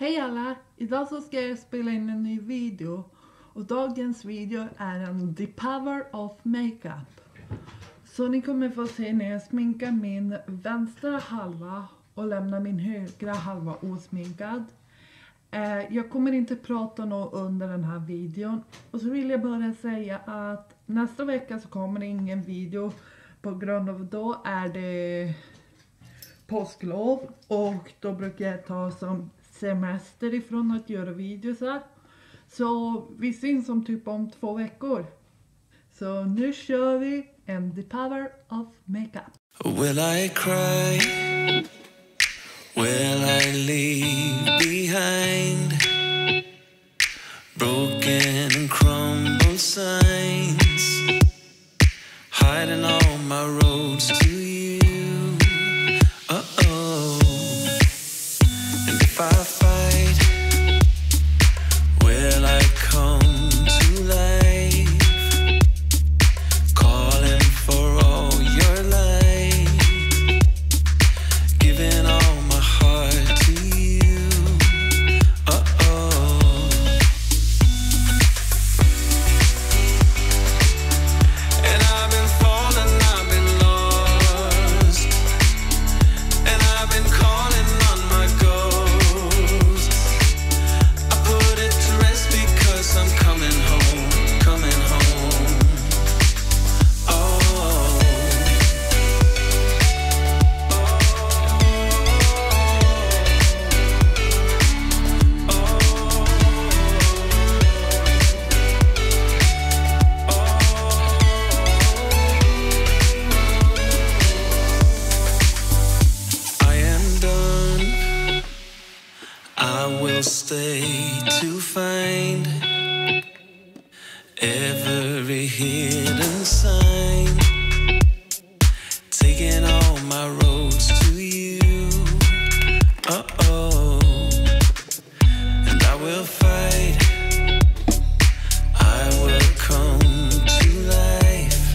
Hej alla! Idag så ska jag spela in en ny video. Och dagens video är en The Power of Makeup. Så ni kommer få se när jag sminkar min vänstra halva och lämnar min högra halva osminkad. Jag kommer inte prata något under den här videon. Och så vill jag bara säga att nästa vecka så kommer det ingen video. På grund av då är det påsklov. Och då brukar jag ta som semester ifrån att göra videos här. Så vi syns om 2 veckor. Så nu kör vi en The Power of Makeup. Will I cry? Will I leave behind broken and crumbled signs, hiding all my roads to you? Uh-oh. And if I fight, will I come to life, calling for all your light, giving all my heart to you? Uh-oh. And I've been falling, I've been lost, and I've been calling on my ghost. I put it to rest because I'm coming home, coming home. Oh. I am done. I will stay to find every hidden sign, taking all my roads to you. Uh-oh. And I will fight, I will come to life,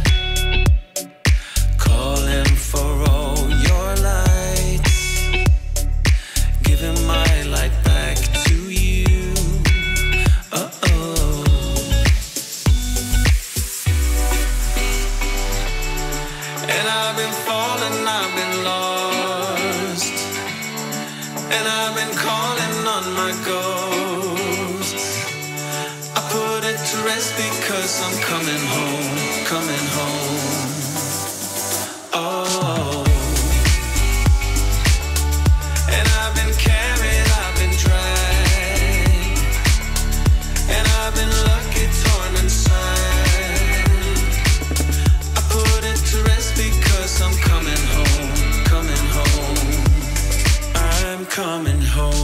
calling for all your lights, giving my light back to you. Uh-oh. And I've been falling, I've been lost, and I've been calling on my ghost. I put it to rest because I'm coming home, coming home. Oh. And I've been carried, I've been dragged, and I've been lucky, torn inside. I put it to rest because I'm coming home, coming home. I'm coming home.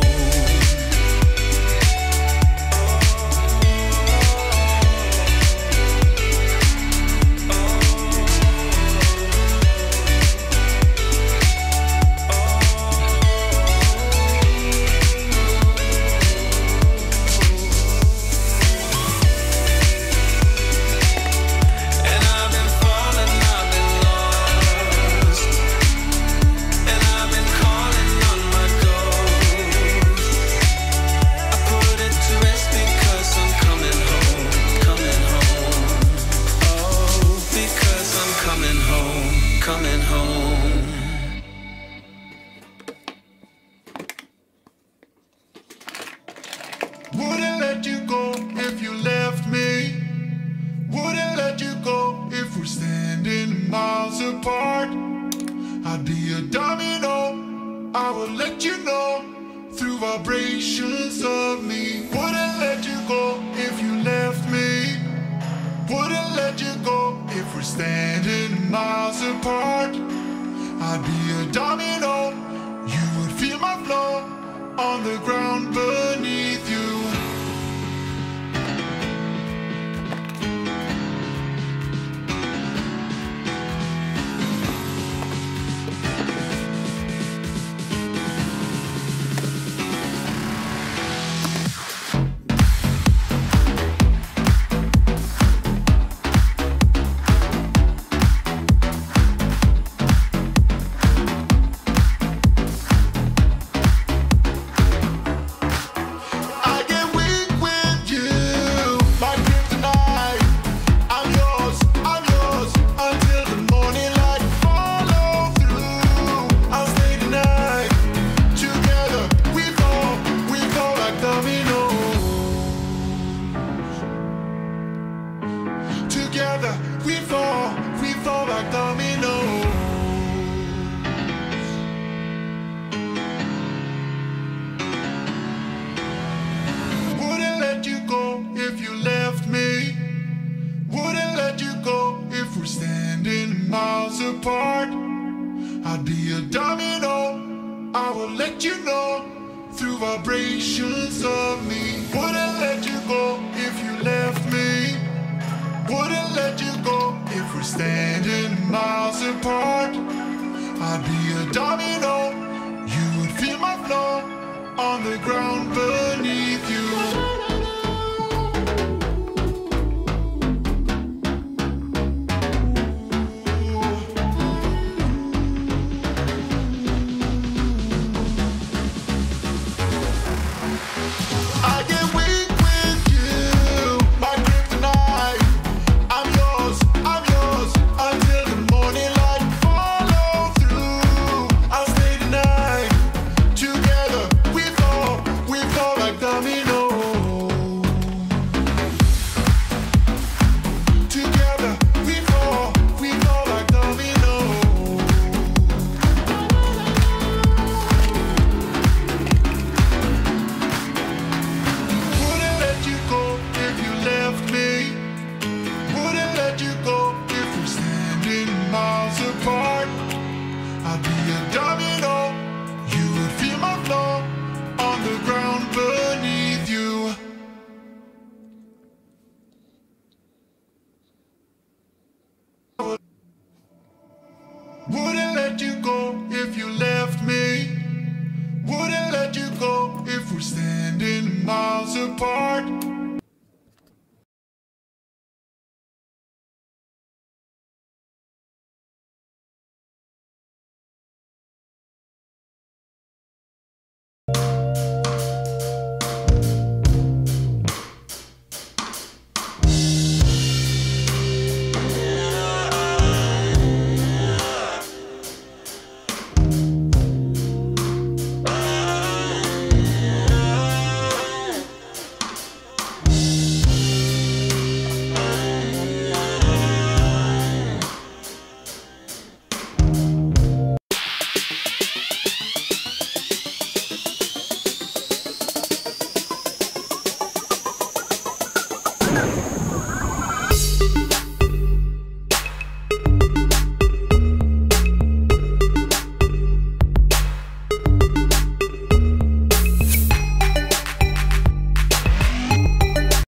And I've been falling, I've been lost, and I've been calling on my ghost. I put it to rest because I'm coming home, coming home. Oh, because I'm coming home, coming home. Wouldn't let you go if you left me. Wouldn't let you go if we're standing miles apart. I'd be a domino, I would let you know through vibrations of me. Wouldn't let you go if you left me. Wouldn't let you go if we're standing miles apart. I'd be a domino, you would feel my flow on the ground beneath you. through vibrations of me. Wouldn't let you go if you left me. Wouldn't let you go if we're standing miles apart. I'd be a domino, you would feel my flow on the ground beneath you. I get weak with you, my kryptonite. I'm yours until the morning light. Follow through, I'll stay tonight. Together we fall like dominoes. Together we fall like dominoes. Wouldn't let you go if you left me. Wouldn't let you go if we're standing miles apart. I'd be a domino, you would feel my flow on the ground beneath you. Wouldn't let you go if you left me. Wouldn't let you go if we're standing miles apart.